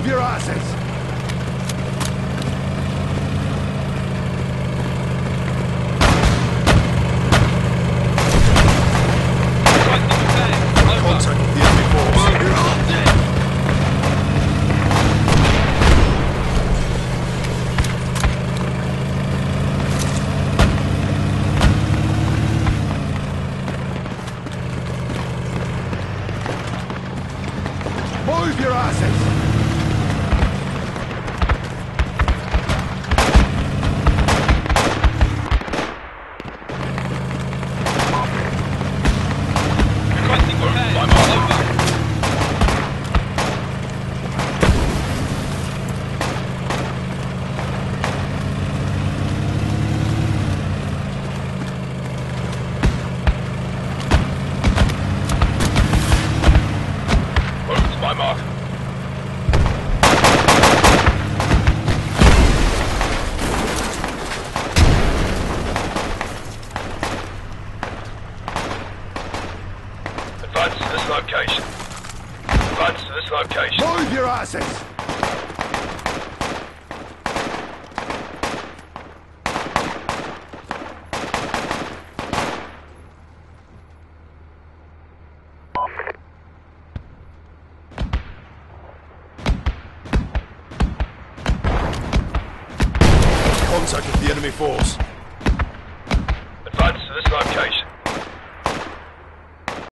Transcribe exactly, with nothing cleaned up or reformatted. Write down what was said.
Move your asses! Contact with the enemy force. Move your asses! Move your asses! Requesting repair. I'm all over. Move to my mark. Advance to this location. Advance to this location. Move your asses! Contact with the enemy force.